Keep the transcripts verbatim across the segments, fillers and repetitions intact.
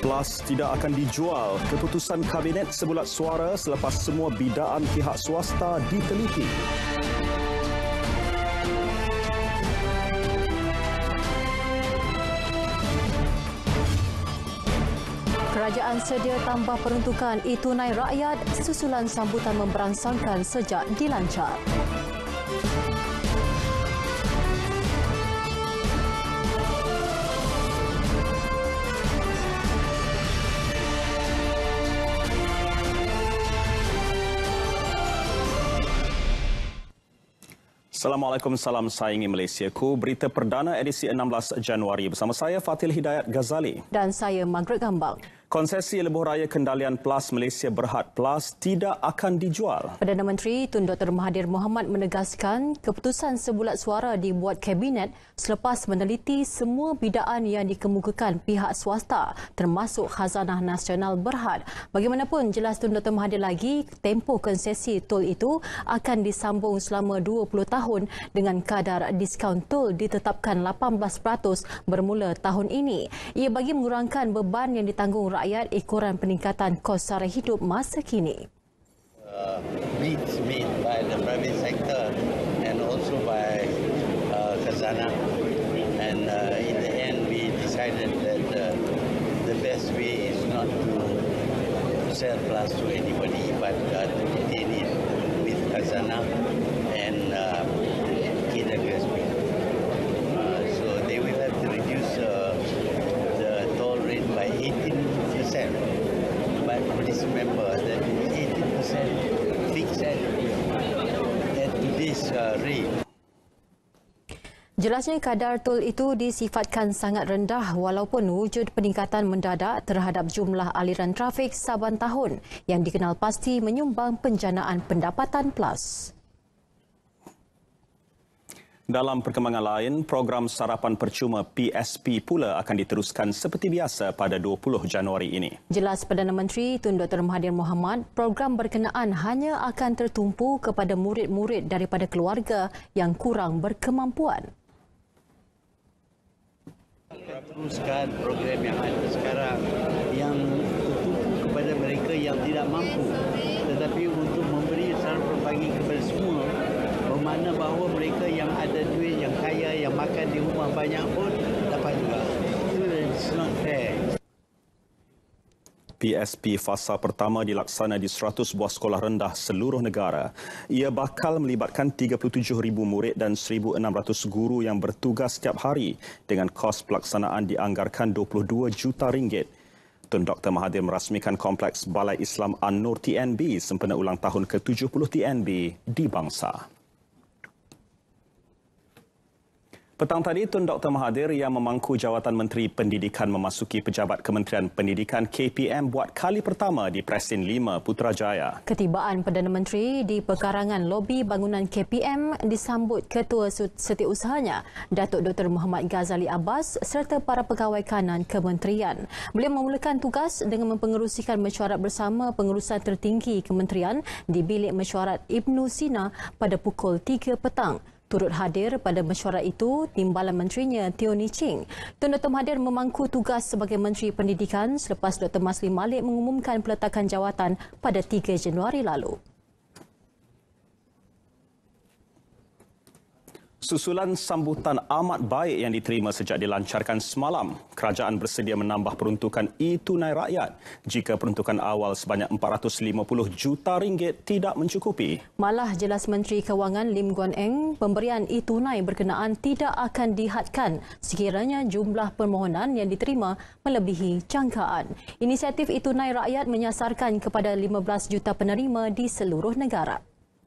PLAS tidak akan dijual. Keputusan Kabinet sebulat suara selepas semua bidaan pihak swasta diteliti. Kerajaan sedia tambah peruntukan e-tunai rakyat susulan sambutan memberangsangkan sejak dilancar. Assalamualaikum, salam sayangi Malaysiaku. Berita perdana edisi enam belas Januari bersama saya Fatil Hidayat Ghazali. Dan saya Margaret Gambang. Konsesi Lebuh Raya Kendalian PLAS Malaysia Berhad PLAS tidak akan dijual. Perdana Menteri Tun Doktor Mahathir Mohamad menegaskan keputusan sebulat suara dibuat Kabinet selepas meneliti semua bidaan yang dikemukakan pihak swasta termasuk Khazanah Nasional Berhad. Bagaimanapun, jelas Tun Doktor Mahathir lagi, tempoh konsesi tol itu akan disambung selama dua puluh tahun dengan kadar diskaun tol ditetapkan lapan belas peratus bermula tahun ini. Ia bagi mengurangkan beban yang ditanggung rakyat rakyat ekoran peningkatan kos sara hidup masa kini. Uh, bids made by the private sector and also by uh, Khazanah, and uh, in the end we decided that uh, the best way is not to sell PLAS to anybody but uh, to retain it with Khazanah and uh, K W S P. Uh, so they will have to reduce uh, the toll rate by eighteen percent. But please remember that eighteen percent fixed at, at today's uh, rate. Jelasnya kadar tol itu disifatkan sangat rendah walaupun wujud peningkatan mendadak terhadap jumlah aliran trafik saban tahun yang dikenal pasti menyumbang penjanaan pendapatan PLAS. Dalam perkembangan lain, program sarapan percuma P S P pula akan diteruskan seperti biasa pada dua puluh Januari ini. Jelas Perdana Menteri Tun Doktor Mahathir Mohamad, program berkenaan hanya akan tertumpu kepada murid-murid daripada keluarga yang kurang berkemampuan. Teruskan program yang ada sekarang yang tertumpu kepada mereka yang tidak mampu, tetapi untuk memberi sarapan pagi kepada semua, bermakna bahawa mereka yang ada duit, yang kaya, yang makan di rumah banyak pun dapat juga. It's not fair. P S P fasa pertama dilaksana di seratus buah sekolah rendah seluruh negara. Ia bakal melibatkan tiga puluh tujuh ribu murid dan seribu enam ratus guru yang bertugas setiap hari dengan kos pelaksanaan dianggarkan dua puluh dua juta ringgit. Tun Doktor Mahathir merasmikan Kompleks Balai Islam An-Nur T N B sempena ulang tahun ke tujuh puluh T N B di bangsa. Petang tadi, Tun Doktor Mahathir yang memangku jawatan Menteri Pendidikan memasuki pejabat Kementerian Pendidikan K P M buat kali pertama di Presin lima Putrajaya. Ketibaan Perdana Menteri di pekarangan lobi bangunan K P M disambut Ketua Setiausahanya Datuk Doktor Muhammad Ghazali Abbas serta para pegawai kanan kementerian. Beliau memulakan tugas dengan mempengerusikan mesyuarat bersama pengurusan tertinggi kementerian di bilik mesyuarat Ibnu Sina pada pukul tiga petang. Turut hadir pada mesyuarat itu Timbalan Menterinya Teo Ni Ching. Tun Doktor Mahathir memangku tugas sebagai Menteri Pendidikan selepas Doktor Masli Malik mengumumkan peletakan jawatan pada tiga Januari lalu. Susulan sambutan amat baik yang diterima sejak dilancarkan semalam, kerajaan bersedia menambah peruntukan e-tunai rakyat jika peruntukan awal sebanyak empat ratus lima puluh juta ringgit tidak mencukupi. Malah jelas Menteri Kewangan Lim Guan Eng, pemberian e-tunai berkenaan tidak akan dihadkan sekiranya jumlah permohonan yang diterima melebihi jangkaan. Inisiatif e-tunai rakyat menyasarkan kepada lima belas juta penerima di seluruh negara.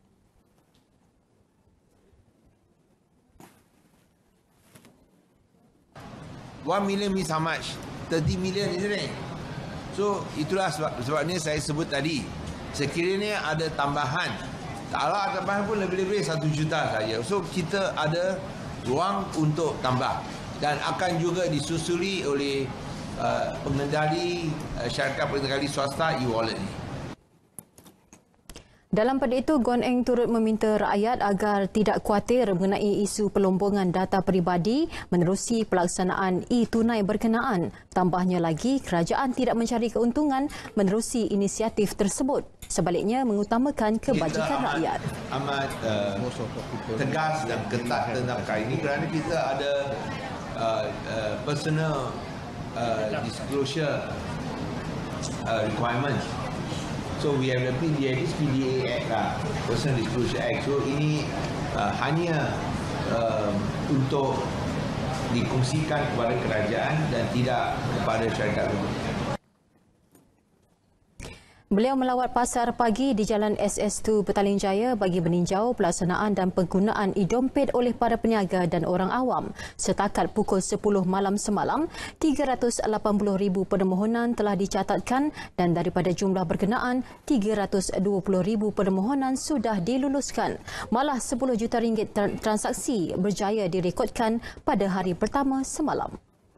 One million means how much? thirty million, isn't it? So, itulah sebab, sebabnya saya sebut tadi. Sekiranya ada tambahan, kalau ada tambahan pun lebih-lebih satu juta saja. So, kita ada ruang untuk tambah. Dan akan juga disusuli oleh uh, pengendali, uh, syarikat pengendali swasta e-wallet ni. Dalam pada itu, Guan Eng turut meminta rakyat agar tidak khawatir mengenai isu pelombongan data peribadi menerusi pelaksanaan e-tunai berkenaan. Tambahnya lagi, kerajaan tidak mencari keuntungan menerusi inisiatif tersebut. Sebaliknya, mengutamakan kebajikan kita rakyat. Amat uh, tegas dan ketat tentang perkara ini kerana kita ada uh, uh, personal uh, disclosure uh, requirements. So we have the P D A, this P D A Act lah, Personal Disclosure Act. So ini uh, hanya uh, untuk dikongsikan kepada kerajaan dan tidak kepada syarikat umum. Beliau melawat pasar pagi di Jalan S S dua Petaling Jaya bagi meninjau pelaksanaan dan penggunaan e-dompet oleh para peniaga dan orang awam. Setakat pukul sepuluh malam semalam, tiga ratus lapan puluh ribu permohonan telah dicatatkan dan daripada jumlah berkenaan, tiga ratus dua puluh ribu permohonan sudah diluluskan. Malah sepuluh juta ringgit transaksi berjaya direkodkan pada hari pertama semalam.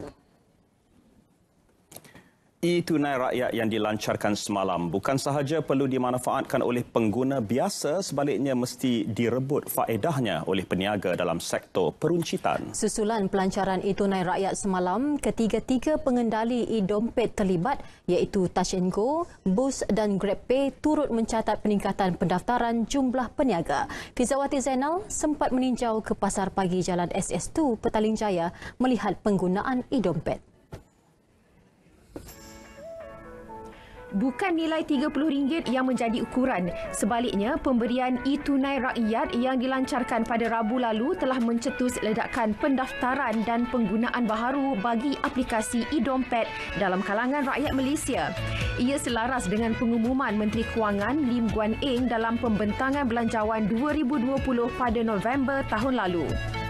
E-tunai rakyat yang dilancarkan semalam bukan sahaja perlu dimanfaatkan oleh pengguna biasa, sebaliknya mesti direbut faedahnya oleh peniaga dalam sektor peruncitan. Susulan pelancaran e-tunai rakyat semalam, ketiga-tiga pengendali e-dompet terlibat iaitu Touch and Go, Boost dan GrabPay turut mencatat peningkatan pendaftaran jumlah peniaga. Fizawati Zainal sempat meninjau ke pasar pagi Jalan S S dua Petaling Jaya melihat penggunaan e-dompet. Bukan nilai tiga puluh ringgit yang menjadi ukuran. Sebaliknya, pemberian e-tunai rakyat yang dilancarkan pada Rabu lalu telah mencetus ledakan pendaftaran dan penggunaan baharu bagi aplikasi e-dompet dalam kalangan rakyat Malaysia. Ia selaras dengan pengumuman Menteri Kewangan Lim Guan Eng dalam pembentangan belanjawan dua ribu dua puluh pada November tahun lalu.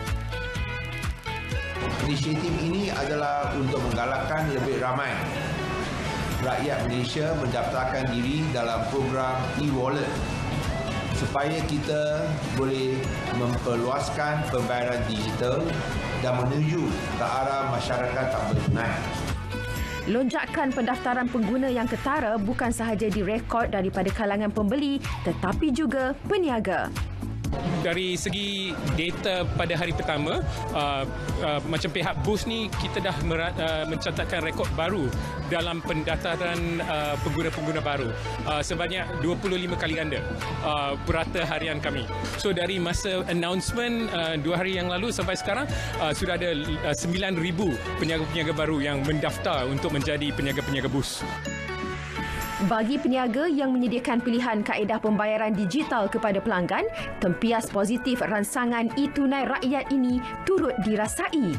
Inisiatif ini adalah untuk menggalakkan lebih ramai rakyat Malaysia mendaftarkan diri dalam program e-wallet supaya kita boleh memperluaskan pembayaran digital dan menuju ke arah masyarakat tak bertunai. Lonjakan pendaftaran pengguna yang ketara bukan sahaja direkod daripada kalangan pembeli tetapi juga peniaga. Dari segi data pada hari pertama, uh, uh, macam pihak Boost ni, kita dah merat, uh, mencatatkan rekod baru dalam pendaftaran uh, pengguna-pengguna baru uh, sebanyak dua puluh lima kali ganda uh, purata harian kami. So dari masa announcement uh, dua hari yang lalu sampai sekarang uh, sudah ada uh, sembilan ribu peniaga-peniaga baru yang mendaftar untuk menjadi peniaga-peniaga Boost. Bagi peniaga yang menyediakan pilihan kaedah pembayaran digital kepada pelanggan, tempias positif rancangan e-tunai rakyat ini turut dirasai.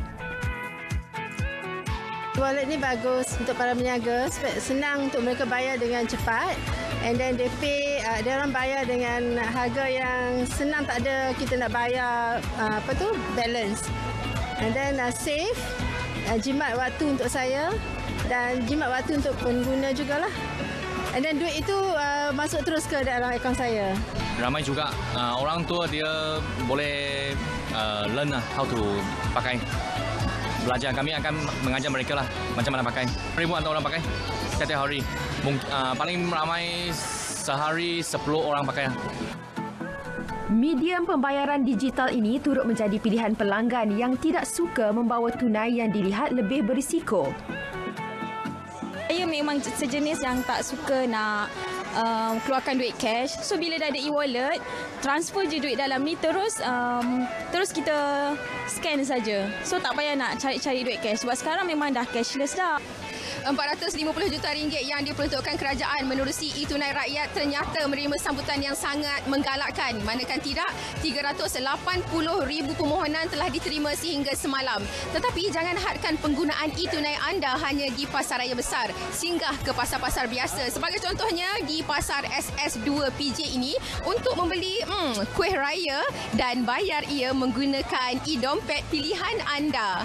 Wallet ni bagus untuk para peniaga, senang untuk mereka bayar dengan cepat, and then they pay, uh, dia orang bayar dengan harga yang senang, tak ada kita nak bayar uh, apa tu balance, and then uh, save, uh, jimat waktu untuk saya dan jimat waktu untuk pengguna jugalah. And then duit itu uh, masuk terus ke dalam akaun saya. Ramai juga uh, orang tua dia boleh uh, learn lah how to pakai. Belajar, kami akan mengajar mereka lah macam mana pakai. Ribuan orang pakai setiap hari. Uh, paling ramai sehari sepuluh orang pakai. Medium pembayaran digital ini turut menjadi pilihan pelanggan yang tidak suka membawa tunai yang dilihat lebih berisiko. Saya memang sejenis yang tak suka nak um, keluarkan duit cash. So bila dah ada e-wallet, transfer je duit dalam ni terus um, terus kita scan saja. So tak payah nak cari-cari duit cash sebab sekarang memang dah cashless dah. empat ratus lima puluh juta ringgit yang diperuntukkan kerajaan menerusi e-tunai rakyat ternyata menerima sambutan yang sangat menggalakkan. Manakala tidak, tiga ratus lapan puluh ribu permohonan telah diterima sehingga semalam. Tetapi jangan hadkan penggunaan e-tunai anda hanya di pasaraya besar. Singgah ke pasar-pasar biasa. Sebagai contohnya di pasar S S dua P J ini untuk membeli hmm, kuih raya dan bayar ia menggunakan e-dompet pilihan anda.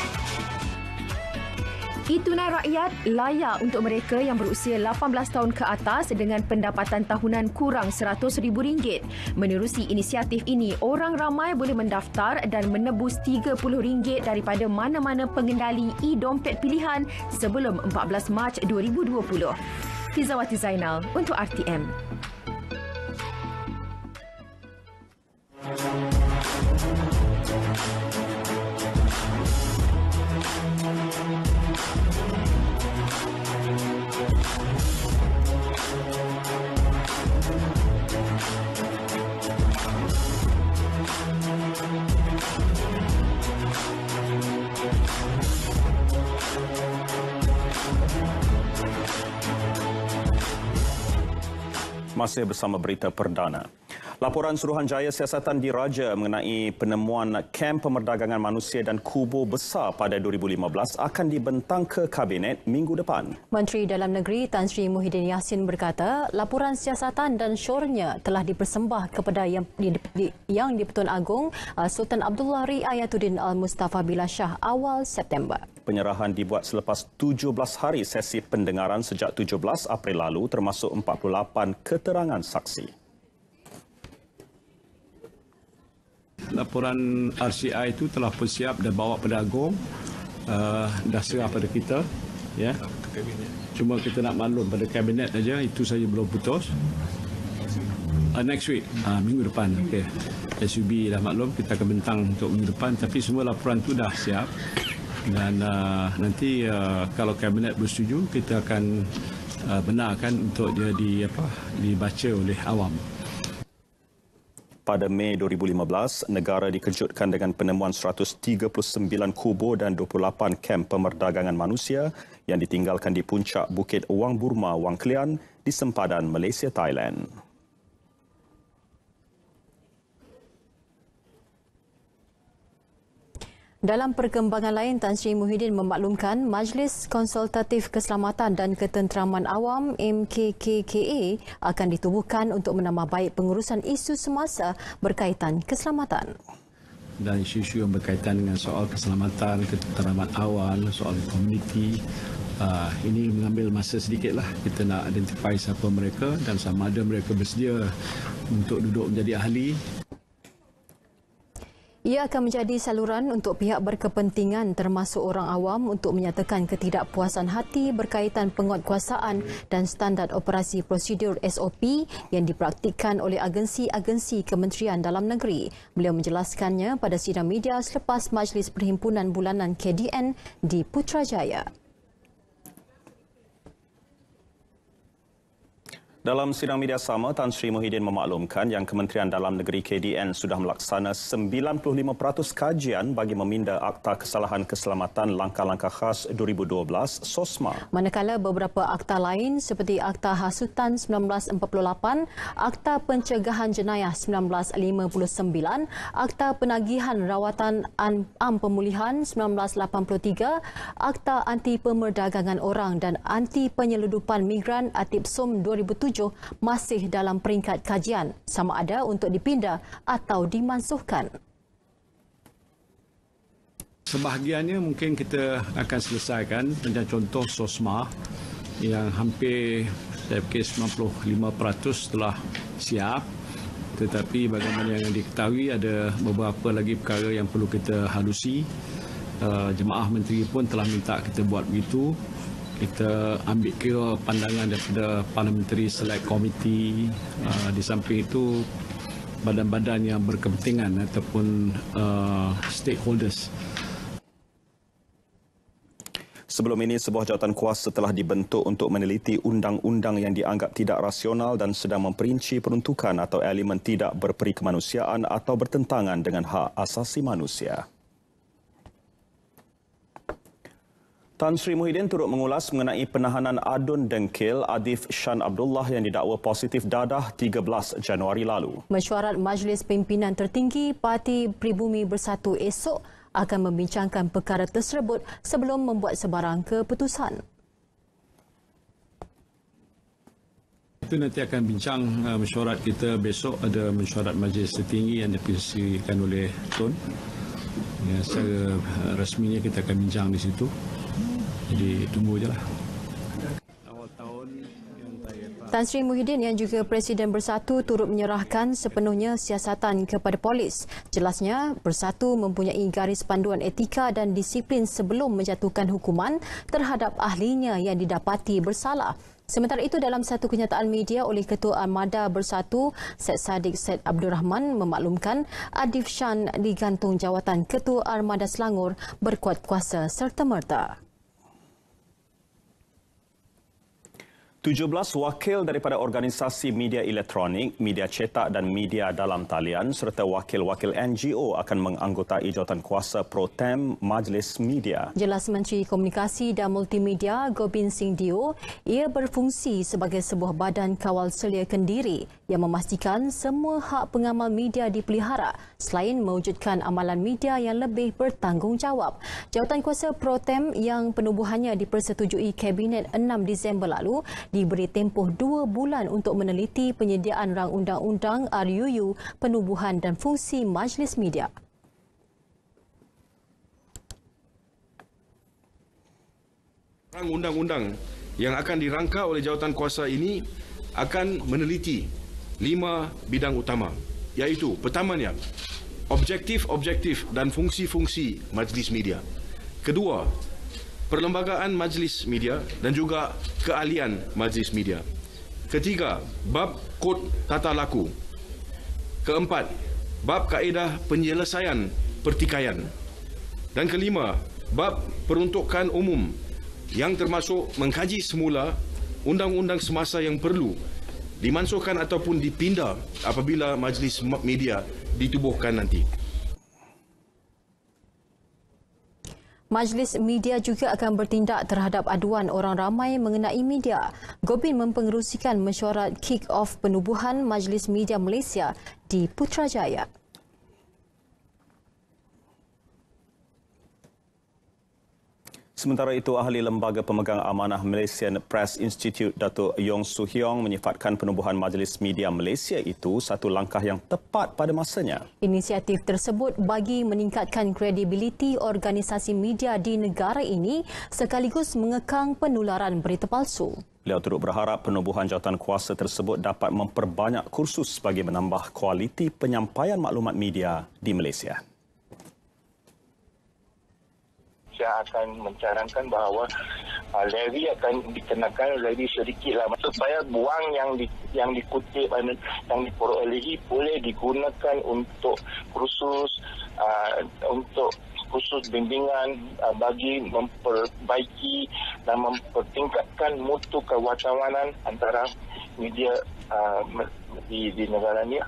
E-tunai rakyat layak untuk mereka yang berusia lapan belas tahun ke atas dengan pendapatan tahunan kurang seratus ribu ringgit. Menerusi inisiatif ini, orang ramai boleh mendaftar dan menebus tiga puluh ringgit daripada mana-mana pengendali e-dompet pilihan sebelum empat belas Mac dua ribu dua puluh. Fizawati Zainal untuk R T M. Masih bersama berita perdana. Laporan Suruhanjaya Siasatan Diraja mengenai penemuan kem pemerdagangan manusia dan kubur besar pada dua ribu lima belas akan dibentang ke Kabinet minggu depan. Menteri Dalam Negeri Tan Sri Muhyiddin Yassin berkata, laporan siasatan dan syornya telah dipersembah kepada Yang, di, di, yang di-Pertuan Agong Sultan Abdullah Riayatuddin Al-Mustafa Billah Shah awal September. Penyerahan dibuat selepas tujuh belas hari sesi pendengaran sejak tujuh belas April lalu termasuk empat puluh lapan keterangan saksi. Laporan R C I itu telah persiap dan bawa pada Agong, uh, dah serah pada kita, ya. Cuma kita nak maklum pada kabinet aja, itu saja belum putus. Uh, next week, uh, minggu depan, okey. S U B dah maklum, kita akan bentang untuk minggu depan, tapi semua laporan itu dah siap dan uh, nanti uh, kalau kabinet bersetuju, kita akan uh, benarkan untuk dia di apa dibaca oleh awam. Pada Mei dua ribu lima belas, negara dikejutkan dengan penemuan seratus tiga puluh sembilan kubur dan dua puluh lapan kem pemerdagangan manusia yang ditinggalkan di puncak Bukit Wang Burma, Wang Kelian di sempadan Malaysia, Thailand. Dalam perkembangan lain, Tan Sri Muhyiddin memaklumkan Majlis Konsultatif Keselamatan dan Ketenteraman Awam M K K K A akan ditubuhkan untuk menambah baik pengurusan isu semasa berkaitan keselamatan. Dan isu-isu yang berkaitan dengan soal keselamatan, ketenteraman awam, soal komuniti, uh, ini mengambil masa sedikitlah. Kita nak identify siapa mereka dan sama ada mereka bersedia untuk duduk menjadi ahli. Ia akan menjadi saluran untuk pihak berkepentingan termasuk orang awam untuk menyatakan ketidakpuasan hati berkaitan penguatkuasaan dan standard operasi prosedur S O P yang dipraktikkan oleh agensi-agensi Kementerian Dalam Negeri. Beliau menjelaskannya pada sidang media selepas Majlis Perhimpunan Bulanan K D N di Putrajaya. Dalam sidang media sama, Tan Sri Muhyiddin memaklumkan yang Kementerian Dalam Negeri K D N sudah melaksana sembilan puluh lima peratus kajian bagi meminda Akta Kesalahan Keselamatan Langkah-Langkah Khas dua ribu dua belas SOSMA. Manakala beberapa akta lain seperti Akta Hasutan seribu sembilan ratus empat puluh lapan, Akta Pencegahan Jenayah seribu sembilan ratus lima puluh sembilan, Akta Penagihan Rawatan Am Pemulihan seribu sembilan ratus lapan puluh tiga, Akta Anti Pemerdagangan Orang dan Anti Penyeludupan Migran ATIPSOM dua ribu tujuh masih dalam peringkat kajian sama ada untuk dipindah atau dimansuhkan. Sebahagiannya mungkin kita akan selesaikan, macam contoh SOSMA yang hampir saya fikir sembilan puluh lima peratus telah siap, tetapi bagaimana yang diketahui ada beberapa lagi perkara yang perlu kita halusi. Uh, jemaah menteri pun telah minta kita buat begitu. Kita ambil kira pandangan daripada Parliamentary Select Committee, uh, di samping itu badan-badan yang berkepentingan ataupun uh, stakeholders. Sebelum ini, sebuah jawatan kuasa telah dibentuk untuk meneliti undang-undang yang dianggap tidak rasional dan sedang memperinci peruntukan atau elemen tidak berperi kemanusiaan atau bertentangan dengan hak asasi manusia. Tan Sri Muhyiddin turut mengulas mengenai penahanan adun dengkil Adif Shan Abdullah yang didakwa positif dadah tiga belas Januari lalu. Mesyuarat Majlis Pimpinan Tertinggi Parti Pribumi Bersatu esok akan membincangkan perkara tersebut sebelum membuat sebarang keputusan. Itu nanti akan bincang uh, mesyuarat kita besok, ada mesyuarat Majlis Tertinggi yang dipresidikan oleh Tun. Ya, secara uh, rasminya kita akan bincang di situ. Jadi tunggu je lah. Tan Sri Muhyiddin yang juga Presiden Bersatu turut menyerahkan sepenuhnya siasatan kepada polis. Jelasnya, Bersatu mempunyai garis panduan etika dan disiplin sebelum menjatuhkan hukuman terhadap ahlinya yang didapati bersalah. Sementara itu, dalam satu kenyataan media oleh Ketua Armada Bersatu, Syed Saddiq Syed Abdul Rahman memaklumkan Adif Shan digantung jawatan Ketua Armada Selangor berkuat kuasa serta-merta. tujuh belas wakil daripada organisasi media elektronik, media cetak dan media dalam talian serta wakil-wakil N G O akan menganggotai jawatankuasa pro tem Majlis Media. Jelas Menteri Komunikasi dan Multimedia Gobind Singh Dio, ia berfungsi sebagai sebuah badan kawal selia kendiri yang memastikan semua hak pengamal media dipelihara selain mewujudkan amalan media yang lebih bertanggungjawab. Jawatankuasa pro tem yang penubuhannya dipersetujui Kabinet enam Disember lalu diberi tempoh dua bulan untuk meneliti penyediaan rang undang-undang R U U penubuhan dan fungsi Majlis Media. Rang undang-undang yang akan dirangka oleh jawatankuasa ini akan meneliti lima bidang utama, iaitu pertamanya objektif-objektif dan fungsi-fungsi Majlis Media. Kedua, perlembagaan Majlis Media dan juga keahlian Majlis Media. Ketiga, bab kod tata laku. Keempat, bab kaedah penyelesaian pertikaian. Dan kelima, bab peruntukan umum yang termasuk mengkaji semula undang-undang semasa yang perlu dimansuhkan ataupun dipindah apabila Majlis Media ditubuhkan nanti. Majlis Media juga akan bertindak terhadap aduan orang ramai mengenai media. Gobind mempengerusikan mesyuarat kick-off penubuhan Majlis Media Malaysia di Putrajaya. Sementara itu, ahli Lembaga Pemegang Amanah Malaysian Press Institute Datuk Yong Su Hiong menyifatkan penubuhan Majlis Media Malaysia itu satu langkah yang tepat pada masanya. Inisiatif tersebut bagi meningkatkan kredibiliti organisasi media di negara ini sekaligus mengekang penularan berita palsu. Beliau turut berharap penubuhan jawatankuasa tersebut dapat memperbanyak kursus bagi menambah kualiti penyampaian maklumat media di Malaysia. Saya akan mencarankan bahawa uh, levy akan dikenakan levy sedikitlah supaya wang yang di, yang dikutip dan yang diperolehi boleh digunakan untuk kursus uh, untuk kursus bimbingan uh, bagi memperbaiki dan mempertingkatkan mutu kewartawanan antara media uh, di, di negara ini.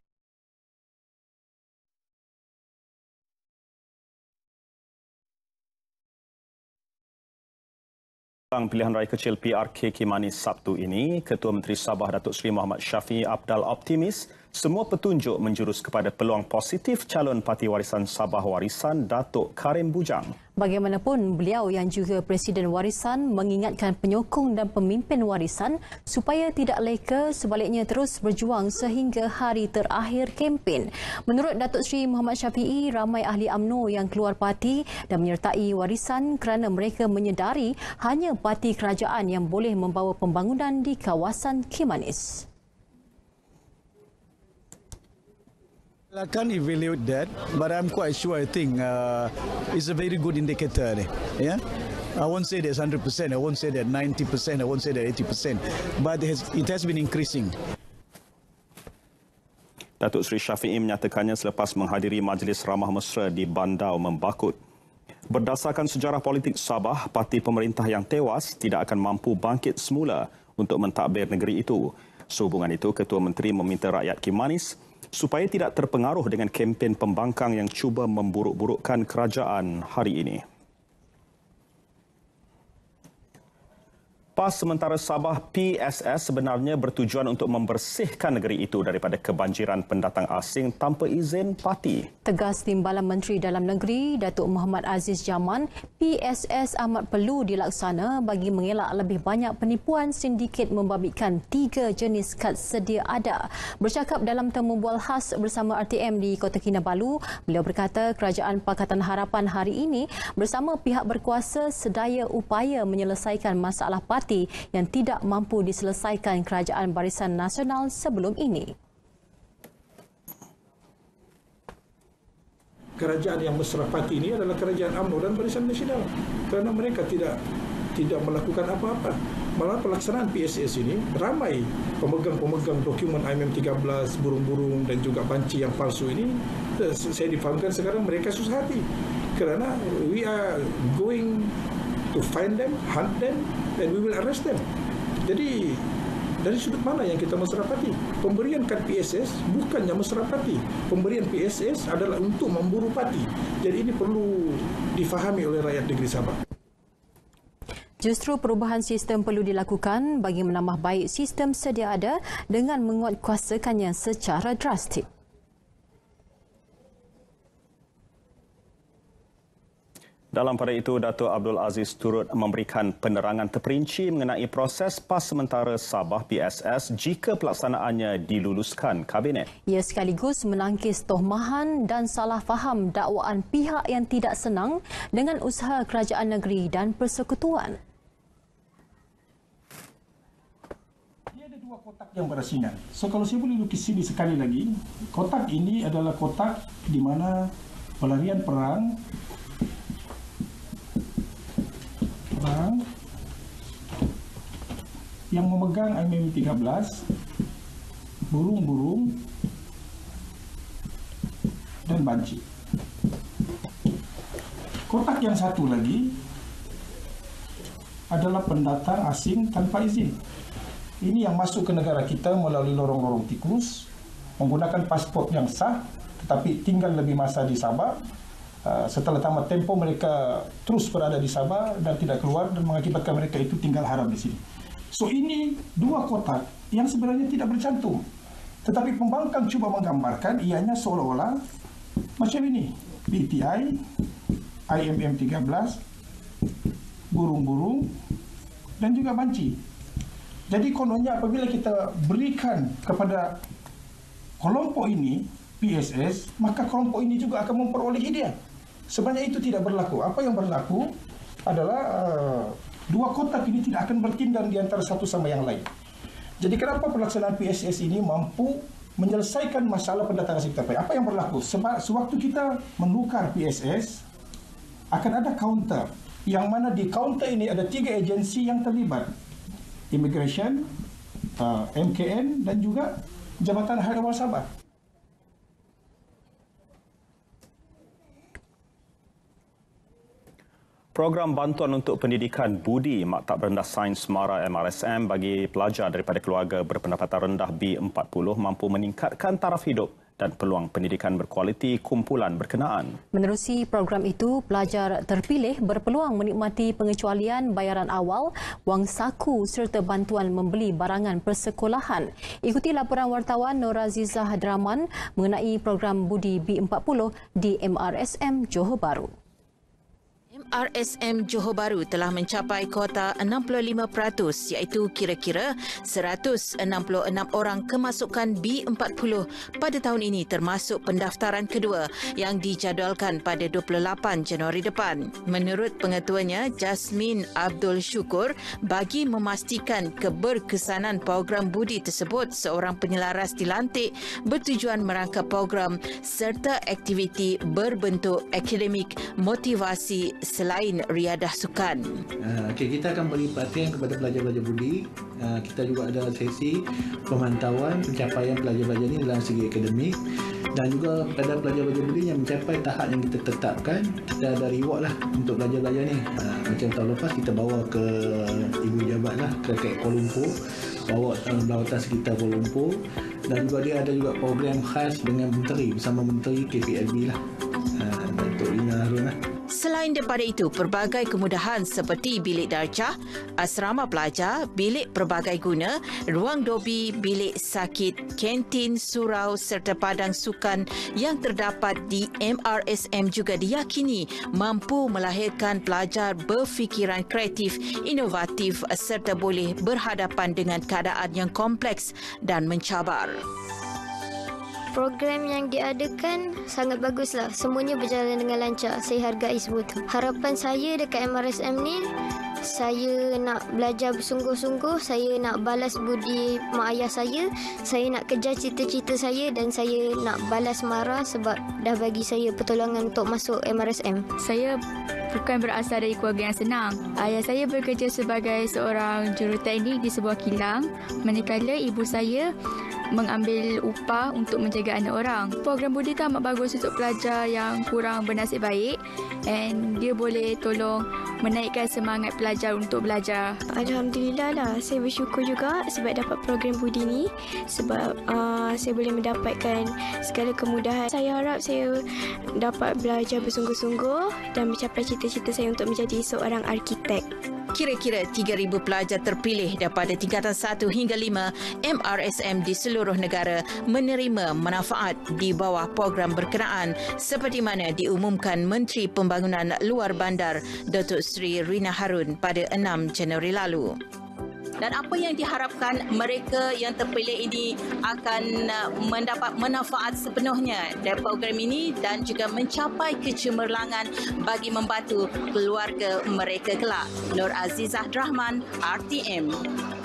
Pilihan raya kecil P R K Kimanis Sabtu ini, Ketua Menteri Sabah Datuk Seri Muhammad Syafiee Apdal optimis semua petunjuk menjurus kepada peluang positif calon Parti Warisan Sabah Warisan Datuk Karim Bujang. Bagaimanapun, beliau yang juga Presiden Warisan mengingatkan penyokong dan pemimpin warisan supaya tidak leka, sebaliknya terus berjuang sehingga hari terakhir kempen. Menurut Datuk Seri Muhammad Syafiee, ramai ahli U M N O yang keluar parti dan menyertai warisan kerana mereka menyedari hanya parti kerajaan yang boleh membawa pembangunan di kawasan Kimanis. I can't evaluate that, but I'm quite sure I think uh, it's a very good indicator. Yeah, I won't say there's one hundred percent, I won't say that ninety percent, I won't say that eighty percent, but it has, it has been increasing. Datuk Seri Syafiee menyatakannya selepas menghadiri majlis ramah mesra di Bandar Membakut. Berdasarkan sejarah politik Sabah, parti pemerintah yang tewas tidak akan mampu bangkit semula untuk mentadbir negeri itu. Sehubungan itu, Ketua Menteri meminta rakyat Kimanis supaya tidak terpengaruh dengan kempen pembangkang yang cuba memburuk-burukkan kerajaan hari ini. PAS sementara Sabah P S S sebenarnya bertujuan untuk membersihkan negeri itu daripada kebanjiran pendatang asing tanpa izin parti. Tegas Timbalan Menteri Dalam Negeri Datuk Muhammad Aziz Jaman, P S S amat perlu dilaksana bagi mengelak lebih banyak penipuan sindiket membabitkan tiga jenis kad sedia ada. Bercakap dalam temu bual khas bersama R T M di Kota Kinabalu, beliau berkata Kerajaan Pakatan Harapan hari ini bersama pihak berkuasa sedaya upaya menyelesaikan masalah parti yang tidak mampu diselesaikan Kerajaan Barisan Nasional sebelum ini. Kerajaan yang mesra parti ini adalah Kerajaan U M N O dan Barisan Nasional kerana mereka tidak tidak melakukan apa-apa. Malah pelaksanaan P S S ini ramai pemegang-pemegang dokumen I M M tiga belas, burung-burung dan juga banci yang palsu ini, saya difahamkan sekarang mereka susah hati kerana we are going to find them, hunt them, and we will arrest them. Jadi dari sudut mana yang kita meserapati? Pemberian kad P S S bukannya meserapati. Pemberian P S S adalah untuk memburu parti. Jadi ini perlu difahami oleh rakyat negeri Sabah. Justru perubahan sistem perlu dilakukan bagi menambah baik sistem sedia ada dengan menguatkuasakannya secara drastik. Dalam pada itu, Datuk Abdul Aziz turut memberikan penerangan terperinci mengenai proses PAS sementara Sabah P S S jika pelaksanaannya diluluskan Kabinet. Ia sekaligus menangkis tohmahan dan salah faham dakwaan pihak yang tidak senang dengan usaha kerajaan negeri dan persekutuan. Kotak yang berasinan. So kalau saya boleh lukis sini sekali lagi, kotak ini adalah kotak di mana pelarian perang perang yang memegang I M M tiga belas, burung-burung dan banci. Kotak yang satu lagi adalah pendatang asing tanpa izin. Ini yang masuk ke negara kita melalui lorong-lorong tikus, menggunakan pasport yang sah, tetapi tinggal lebih masa di Sabah. Setelah tamat tempoh, mereka terus berada di Sabah dan tidak keluar dan mengakibatkan mereka itu tinggal haram di sini. So ini dua kotak yang sebenarnya tidak bercantum. Tetapi pembangkang cuba menggambarkan ianya seolah-olah macam ini. B T I, I M M tiga belas, burung-burung dan juga banci. Jadi kononnya apabila kita berikan kepada kelompok ini P S S, maka kelompok ini juga akan memperoleh hadiah. Sebenarnya itu tidak berlaku. Apa yang berlaku adalah uh, dua kotak ini tidak akan bertindak di antara satu sama yang lain. Jadi kenapa pelaksanaan P S S ini mampu menyelesaikan masalah pendatangan asing tanpa izin? Apa yang berlaku? Sebab sewaktu kita menukar P S S, akan ada counter. Yang mana di counter ini ada tiga agensi yang terlibat. Immigration, uh, M K N dan juga Jabatan Hal Ehwal Sabah. Program bantuan untuk pendidikan budi Maktab Rendah Sains Semara M R S M bagi pelajar daripada keluarga berpendapatan rendah B empat puluh mampu meningkatkan taraf hidup dan peluang pendidikan berkualiti kumpulan berkenaan. Menerusi program itu, pelajar terpilih berpeluang menikmati pengecualian bayaran awal, wang saku serta bantuan membeli barangan persekolahan. Ikuti laporan wartawan Nur Azizah Draman mengenai program budi B empat puluh di M R S M Johor Bahru. M R S M Johor Bahru telah mencapai kuota enam puluh lima peratus iaitu kira-kira seratus enam puluh enam orang kemasukan B empat puluh pada tahun ini termasuk pendaftaran kedua yang dijadualkan pada dua puluh lapan Januari depan. Menurut pengetuanya Jasmine Abdul Syukur, bagi memastikan keberkesanan program budi tersebut, seorang penyelaras dilantik bertujuan merangka program serta aktiviti berbentuk akademik, motivasi selain riadah sukan. Uh, okay, kita akan beri perhatian kepada pelajar-pelajar budi. Uh, kita juga ada sesi pemantauan pencapaian pelajar-pelajar ini dalam segi akademik dan juga pada pelajar-pelajar budi yang mencapai tahap yang kita tetapkan, kita ada reward lah untuk pelajar-pelajar ni. Uh, macam tahun lepas kita bawa ke Ibu Jabat lah ke Kuala Lumpur, bawa lawatan sekitar Kuala Lumpur dan juga dia ada juga program khas dengan menteri bersama menteri K P L B lah. Uh, Datuk Lina Harun lah. Selain daripada itu, pelbagai kemudahan seperti bilik darjah, asrama pelajar, bilik pelbagai guna, ruang dobi, bilik sakit, kantin, surau serta padang sukan yang terdapat di M R S M juga diyakini mampu melahirkan pelajar berfikiran kreatif, inovatif serta boleh berhadapan dengan keadaan yang kompleks dan mencabar. Program yang diadakan sangat baguslah. Semuanya berjalan dengan lancar. Saya hargai semua itu. Harapan saya dekat M R S M ni, saya nak belajar bersungguh-sungguh, saya nak balas budi mak ayah saya, saya nak kejar cita-cita saya dan saya nak balas marah sebab dah bagi saya pertolongan untuk masuk M R S M. Saya bukan berasal dari keluarga yang senang. Ayah saya bekerja sebagai seorang juruteknik di sebuah kilang, manakala ibu saya mengambil upah untuk menjaga anak orang. Program budi kan amat bagus untuk pelajar yang kurang bernasib baik and dia boleh tolong menaikkan semangat pelajar untuk belajar. Alhamdulillah lah, saya bersyukur juga sebab dapat program budi ni, sebab uh, saya boleh mendapatkan segala kemudahan. Saya harap saya dapat belajar bersungguh-sungguh dan mencapai cita-cita saya untuk menjadi seorang arkitek. Kira-kira tiga ribu pelajar terpilih daripada tingkatan satu hingga lima M R S M di seluruh negara menerima manfaat di bawah program berkenaan seperti mana diumumkan Menteri Pembangunan Luar Bandar Datuk Seri Rina Harun pada enam Januari lalu. Dan apa yang diharapkan mereka yang terpilih ini akan mendapat manfaat sepenuhnya dari program ini dan juga mencapai kecemerlangan bagi membantu keluarga mereka kelak. Nur Azizah Rahman, R T M.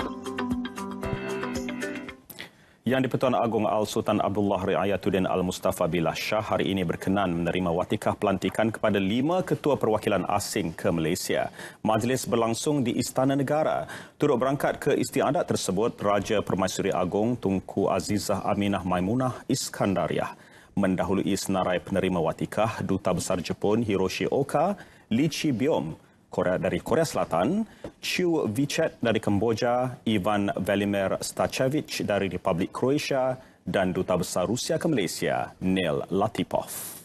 Yang di-Pertuan Agong Al-Sultan Abdullah Riayatuddin Al-Mustafa Billah Shah hari ini berkenan menerima watikah pelantikan kepada lima ketua perwakilan asing ke Malaysia. Majlis berlangsung di Istana Negara. Turut berangkat ke istiadat tersebut, Raja Permaisuri Agong Tunku Azizah Aminah Maimunah Iskandariah. Mendahului senarai penerima watikah, Duta Besar Jepun Hiroshi Oka, Lee Chi Byom Korea dari Korea Selatan, Chiu Vicet dari Kemboja, Ivan Velimir Stachevich dari Republik Croatia dan Duta Besar Rusia ke Malaysia, Neil Latipov.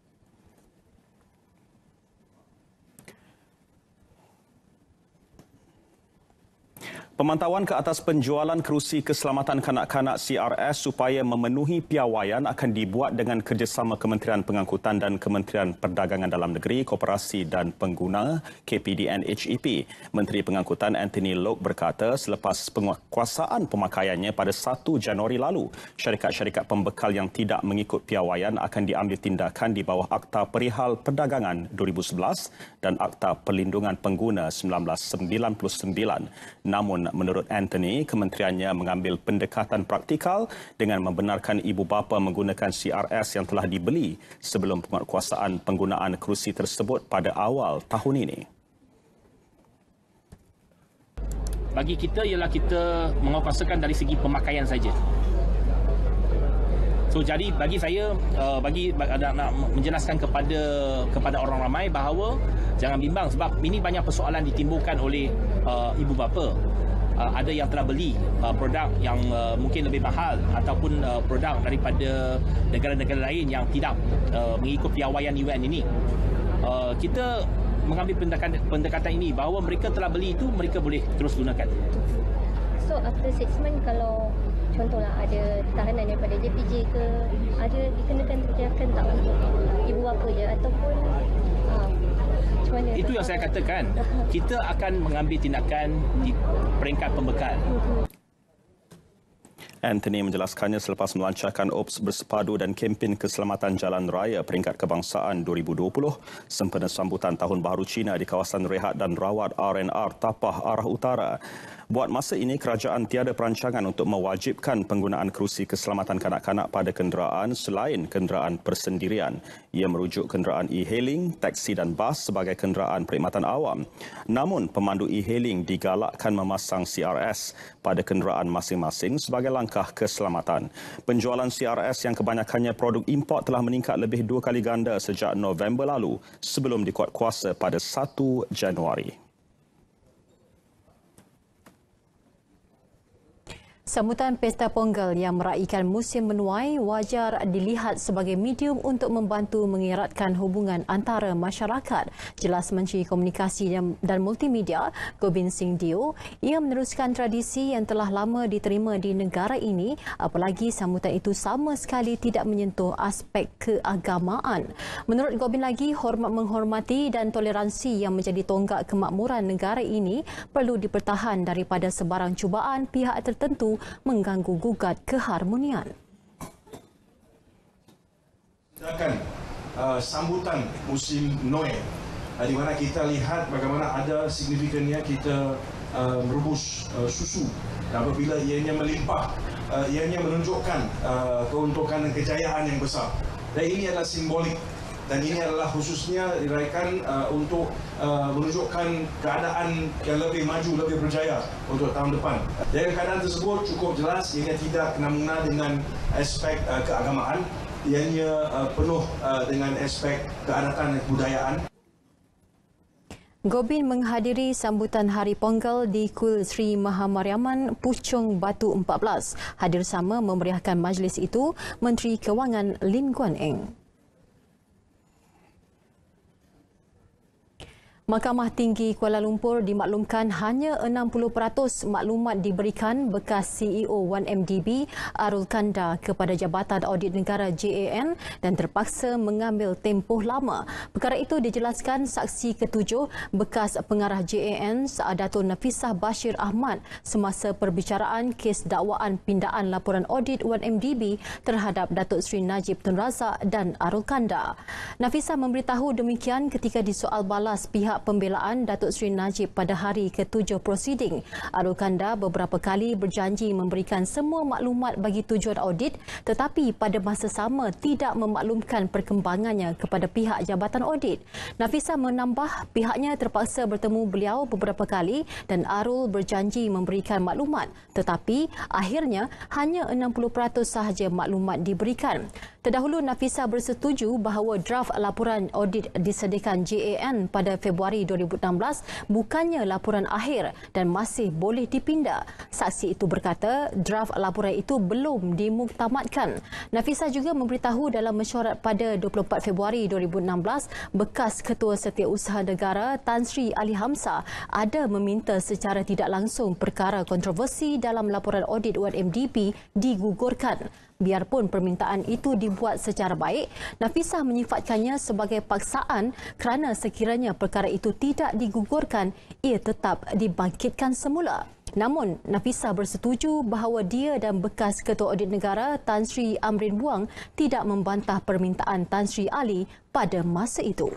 Pemantauan ke atas penjualan kerusi keselamatan kanak-kanak C R S supaya memenuhi piawaian akan dibuat dengan kerjasama Kementerian Pengangkutan dan Kementerian Perdagangan Dalam Negeri, Koperasi dan Pengguna K P D N H E P. Menteri Pengangkutan Anthony Loke berkata selepas penguasaan pemakaiannya pada satu Januari lalu, syarikat-syarikat pembekal yang tidak mengikut piawaian akan diambil tindakan di bawah Akta Perihal Perdagangan dua ribu sebelas dan Akta Perlindungan Pengguna seribu sembilan ratus sembilan puluh sembilan. Namun menurut Anthony, kementeriannya mengambil pendekatan praktikal dengan membenarkan ibu bapa menggunakan C R S yang telah dibeli sebelum penguatkuasaan penggunaan kerusi tersebut pada awal tahun ini. Bagi kita ialah kita menguatkuasakan dari segi pemakaian saja. So jadi bagi saya uh, bagi nak, nak menjelaskan kepada kepada orang ramai bahawa jangan bimbang sebab ini banyak persoalan ditimbulkan oleh uh, ibu bapa. Uh, ada yang telah beli uh, produk yang uh, mungkin lebih mahal ataupun uh, produk daripada negara-negara lain yang tidak uh, mengikut piawaian U N ini. Uh, kita mengambil pendekatan, pendekatan ini bahawa mereka telah beli itu, mereka boleh terus gunakan. So after six months kalau contohlah ada tahanan daripada J P J ke, ada dikenakan tindakan tak untuk ibu bapa je ataupun uh, itu yang saya katakan, kita akan mengambil tindakan di peringkat pembekal. Anthony menjelaskannya selepas melancarkan O P S bersepadu dan kempen keselamatan jalan raya peringkat kebangsaan dua ribu dua puluh sempena sambutan Tahun Baharu Cina di kawasan rehat dan rawat R and R Tapah Arah Utara. Buat masa ini, kerajaan tiada perancangan untuk mewajibkan penggunaan kerusi keselamatan kanak-kanak pada kenderaan selain kenderaan persendirian. Ia merujuk kenderaan e-hailing, taksi dan bas sebagai kenderaan perkhidmatan awam. Namun, pemandu e-hailing digalakkan memasang C R S pada kenderaan masing-masing sebagai langkah keselamatan. Penjualan C R S yang kebanyakannya produk import telah meningkat lebih dua kali ganda sejak November lalu sebelum dikuatkuasa pada satu Januari. Sambutan Pesta Pongal yang meraihkan musim menuai wajar dilihat sebagai medium untuk membantu mengeratkan hubungan antara masyarakat. Jelas Menteri Komunikasi dan Multimedia Gobind Singh Deo, ia meneruskan tradisi yang telah lama diterima di negara ini, apalagi sambutan itu sama sekali tidak menyentuh aspek keagamaan. Menurut Gobind lagi, hormat menghormati dan toleransi yang menjadi tonggak kemakmuran negara ini perlu dipertahan daripada sebarang cubaan pihak tertentu mengganggu gugat keharmonian. Akan uh, sambutan musim Noel, uh, di mana kita lihat bagaimana ada signifikannya kita uh, merebus uh, susu apabila ianya melimpah, uh, ianya menunjukkan uh, keuntungan dan kejayaan yang besar. Dan ini adalah simbolik. Dan ini adalah khususnya diraihkan uh, untuk uh, menunjukkan keadaan yang lebih maju, lebih berjaya untuk tahun depan. Jadi keadaan tersebut cukup jelas, ianya tidak kena-mengena dengan aspek uh, keagamaan, ianya uh, penuh uh, dengan aspek keadatan dan kebudayaan. Gobin menghadiri sambutan Hari Pongal di Kul Sri Mahamariaman Puchong Batu empat belas. Hadir sama memeriahkan majlis itu Menteri Kewangan Lim Guan Eng. Mahkamah Tinggi Kuala Lumpur dimaklumkan hanya enam puluh peratus maklumat diberikan bekas C E O one M D B Arul Kanda kepada Jabatan Audit Negara J A N dan terpaksa mengambil tempoh lama. Perkara itu dijelaskan saksi ketujuh bekas pengarah J A N Dato' Nafisah Bashir Ahmad semasa perbicaraan kes dakwaan pindaan laporan audit one M D B terhadap Datuk Seri Najib Tun Razak dan Arul Kanda. Nafisah memberitahu demikian ketika disoal balas pihak pembelaan Datuk Seri Najib pada hari ketujuh prosiding. Arul Kanda beberapa kali berjanji memberikan semua maklumat bagi tujuan audit tetapi pada masa sama tidak memaklumkan perkembangannya kepada pihak Jabatan Audit. Nafisah menambah pihaknya terpaksa bertemu beliau beberapa kali dan Arul berjanji memberikan maklumat tetapi akhirnya hanya enam puluh peratus sahaja maklumat diberikan. Terdahulu Nafisah bersetuju bahawa draft laporan audit disediakan J A N pada Februari dua ribu enam belas bukannya laporan akhir dan masih boleh dipinda. Saksi itu berkata draft laporan itu belum dimuktamadkan. Nafisah juga memberitahu dalam mesyuarat pada dua puluh empat Februari dua ribu enam belas bekas Ketua Setiausaha Negara Tan Sri Ali Hamzah ada meminta secara tidak langsung perkara kontroversi dalam laporan audit one M D B digugurkan. Biarpun permintaan itu dibuat secara baik, Nafisah menyifatkannya sebagai paksaan kerana sekiranya perkara itu tidak digugurkan, ia tetap dibangkitkan semula. Namun, Nafisah bersetuju bahawa dia dan bekas Ketua Audit Negara Tan Sri Amrin Buang tidak membantah permintaan Tan Sri Ali pada masa itu.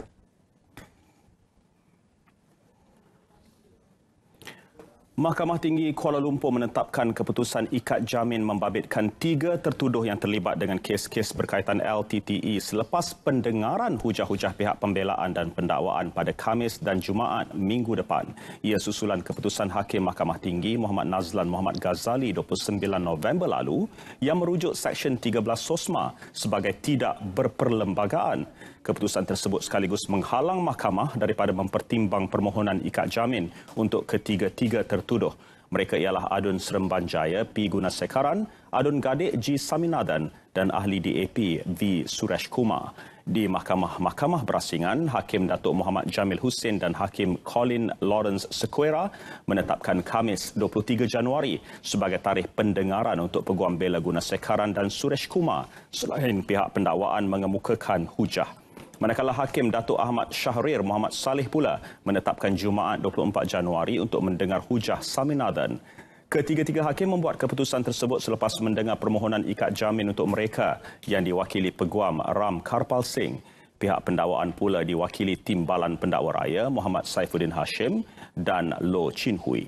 Mahkamah Tinggi Kuala Lumpur menetapkan keputusan ikat jamin membabitkan tiga tertuduh yang terlibat dengan kes-kes berkaitan L T T E selepas pendengaran hujah-hujah pihak pembelaan dan pendakwaan pada Khamis dan Jumaat minggu depan. Ia susulan keputusan Hakim Mahkamah Tinggi Muhammad Nazlan Muhammad Ghazali dua puluh sembilan November lalu yang merujuk Seksyen tiga belas SOSMA sebagai tidak berperlembagaan. Keputusan tersebut sekaligus menghalang mahkamah daripada mempertimbang permohonan ikat jamin untuk ketiga-tiga tertuduh. Mereka ialah Adun Serembanjaya P. Gunasekaran, Adun Gadik G. Saminathan dan ahli D A P V. Suresh Kumar. Di Mahkamah-Mahkamah Berasingan, Hakim Datuk Muhammad Jamil Hussein dan Hakim Colin Lawrence Sequeira menetapkan Khamis dua puluh tiga Januari sebagai tarikh pendengaran untuk peguam bela Gunasekaran dan Suresh Kumar selain pihak pendakwaan mengemukakan hujah. Manakala Hakim Datuk Ahmad Syahrir Muhammad Saleh pula menetapkan Jumaat dua puluh empat Januari untuk mendengar hujah Saminathan. Ketiga-tiga hakim membuat keputusan tersebut selepas mendengar permohonan ikat jamin untuk mereka yang diwakili Peguam Ram Karpal Singh. Pihak pendakwaan pula diwakili Timbalan Pendakwa Raya Muhammad Saifuddin Hashim dan Loh Chin Hui.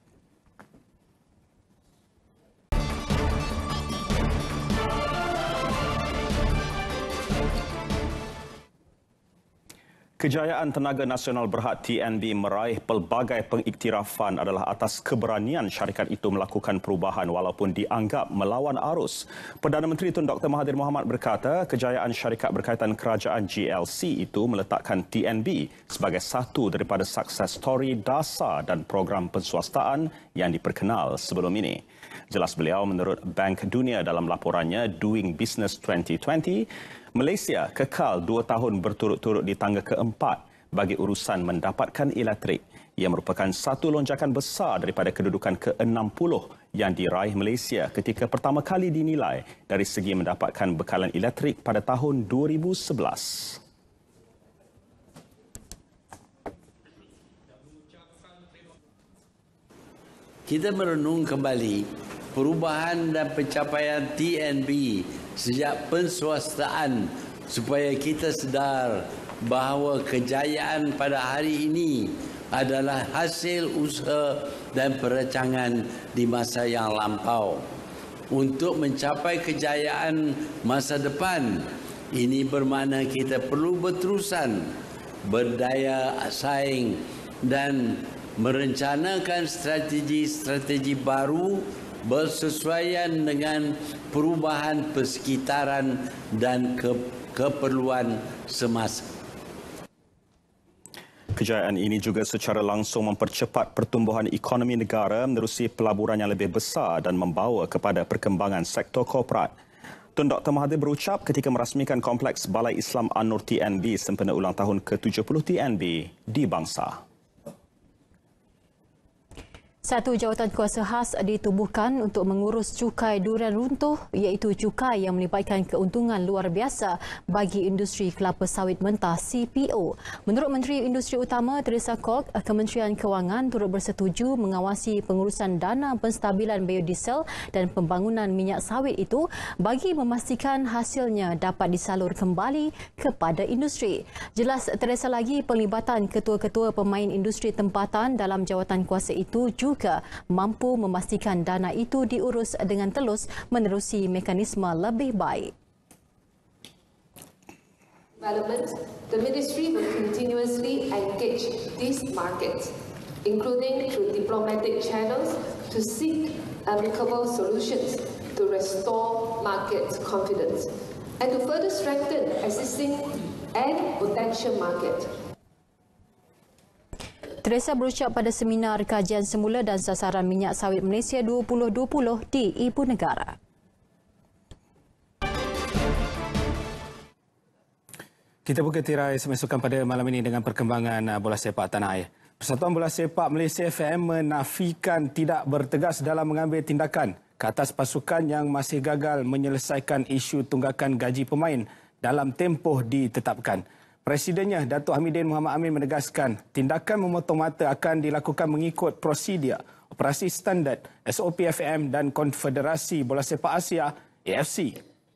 Kejayaan Tenaga Nasional Berhad T N B meraih pelbagai pengiktirafan adalah atas keberanian syarikat itu melakukan perubahan walaupun dianggap melawan arus. Perdana Menteri Tun Doktor Mahathir Mohamad berkata kejayaan syarikat berkaitan kerajaan G L C itu meletakkan T N B sebagai satu daripada sukses story dasar dan program penswastaan yang diperkenal sebelum ini. Jelas beliau, menurut Bank Dunia dalam laporannya Doing Business dua ribu dua puluh, Malaysia kekal dua tahun berturut-turut di tangga keempat bagi urusan mendapatkan elektrik. Ia merupakan satu lonjakan besar daripada kedudukan ke enam puluh yang diraih Malaysia ketika pertama kali dinilai dari segi mendapatkan bekalan elektrik pada tahun dua ribu sebelas. Kita merenung kembali perubahan dan pencapaian T N B sejak penswastaan supaya kita sedar bahawa kejayaan pada hari ini adalah hasil usaha dan perancangan di masa yang lampau. Untuk mencapai kejayaan masa depan, ini bermakna kita perlu berterusan, berdaya saing dan merencanakan strategi-strategi baru bersesuaian dengan perubahan persekitaran dan ke keperluan semasa. kejayaan ini juga secara langsung mempercepat pertumbuhan ekonomi negara menerusi pelaburan yang lebih besar dan membawa kepada perkembangan sektor korporat. Tun Doktor Mahathir berucap ketika merasmikan Kompleks Balai Islam An-Nur T N B sempena ulang tahun ke tujuh puluh T N B di bangsa. Satu jawatan kuasa khas ditubuhkan untuk mengurus cukai durian runtuh iaitu cukai yang melibatkan keuntungan luar biasa bagi industri kelapa sawit mentah C P O. Menurut Menteri Industri Utama Teresa Kok, Kementerian Kewangan turut bersetuju mengawasi pengurusan dana penstabilan biodiesel dan pembangunan minyak sawit itu bagi memastikan hasilnya dapat disalur kembali kepada industri. Jelas Teresa lagi penglibatan ketua-ketua pemain industri tempatan dalam jawatan kuasa itu juga juga mampu memastikan dana itu diurus dengan telus menerusi mekanisme lebih baik. Development, the ministry will continuously engage these markets, including through diplomatic channels, to seek amicable solutions to restore market confidence and to further strengthen existing and potential market. Teresa berucap pada seminar kajian semula dan sasaran minyak sawit Malaysia dua ribu dua puluh di Ibu Negara. Kita buka tirai semasukan pada malam ini dengan perkembangan bola sepak tanah air. Persatuan Bola Sepak Malaysia F M menafikan tidak bertegas dalam mengambil tindakan ke atas pasukan yang masih gagal menyelesaikan isu tunggakan gaji pemain dalam tempoh ditetapkan. Presidennya, Datuk Hamidin Mohamad Amin menegaskan tindakan memotong mata akan dilakukan mengikut prosedur operasi standard S O P F M dan Konfederasi Bola Sepak Asia A F C.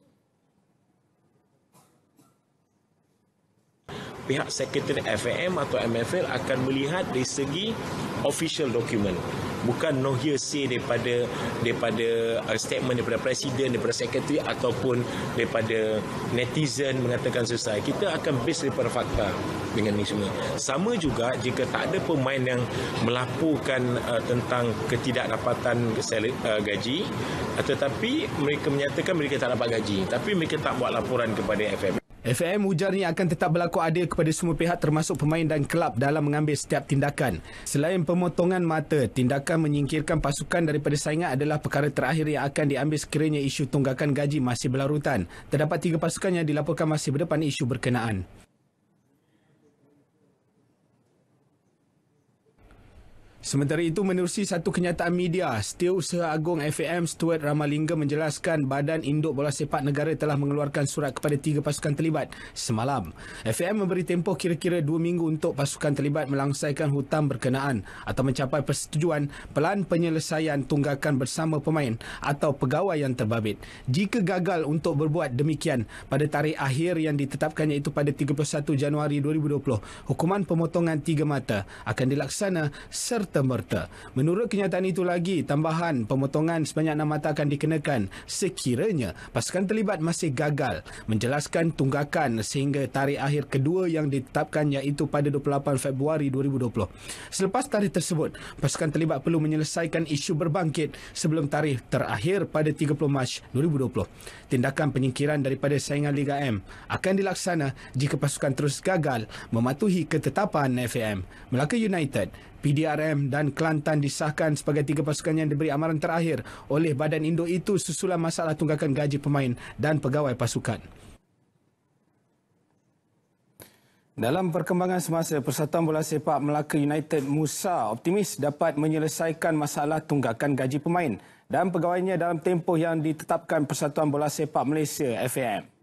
Pihak Sekretariat F A M atau M F L akan melihat dari segi official document, bukan no hearsay daripada daripada uh, statement daripada presiden, daripada sekretari ataupun daripada netizen mengatakan selesai. Kita akan base daripada fakta dengan ini semua. Sama juga jika tak ada pemain yang melaporkan uh, tentang ketidakdapatan uh, gaji, uh, tetapi mereka menyatakan mereka tak dapat gaji, tapi mereka tak buat laporan kepada F A M. F A M ujarnya akan tetap berlaku adil kepada semua pihak termasuk pemain dan kelab dalam mengambil setiap tindakan. Selain pemotongan mata, tindakan menyingkirkan pasukan daripada saingan adalah perkara terakhir yang akan diambil sekiranya isu tunggakan gaji masih berlarutan. Terdapat tiga pasukan yang dilaporkan masih berdepan isu berkenaan. Sementara itu, menerusi satu kenyataan media, Setiausaha Agung F A M Stuart Ramalingam menjelaskan Badan Induk Bola Sepak Negara telah mengeluarkan surat kepada tiga pasukan terlibat semalam. F A M memberi tempoh kira-kira dua minggu untuk pasukan terlibat melangsaikan hutang berkenaan atau mencapai persetujuan pelan penyelesaian tunggakan bersama pemain atau pegawai yang terbabit. Jika gagal untuk berbuat demikian pada tarikh akhir yang ditetapkan iaitu pada tiga puluh satu Januari dua ribu dua puluh, hukuman pemotongan tiga mata akan dilaksana serta merta. Menurut kenyataan itu lagi, tambahan pemotongan sebanyak enam mata akan dikenakan sekiranya pasukan terlibat masih gagal menjelaskan tunggakan sehingga tarikh akhir kedua yang ditetapkan iaitu pada dua puluh lapan Februari dua ribu dua puluh. Selepas tarikh tersebut, pasukan terlibat perlu menyelesaikan isu berbangkit sebelum tarikh terakhir pada tiga puluh Mac dua ribu dua puluh. Tindakan penyingkiran daripada saingan Liga M akan dilaksana jika pasukan terus gagal mematuhi ketetapan F A M. Melaka United, P D R M dan Kelantan disahkan sebagai tiga pasukan yang diberi amaran terakhir oleh badan induk itu susulan masalah tunggakan gaji pemain dan pegawai pasukan. Dalam perkembangan semasa, Persatuan Bola Sepak Melaka United Musa optimis dapat menyelesaikan masalah tunggakan gaji pemain dan pegawainya dalam tempoh yang ditetapkan Persatuan Bola Sepak Malaysia F A M.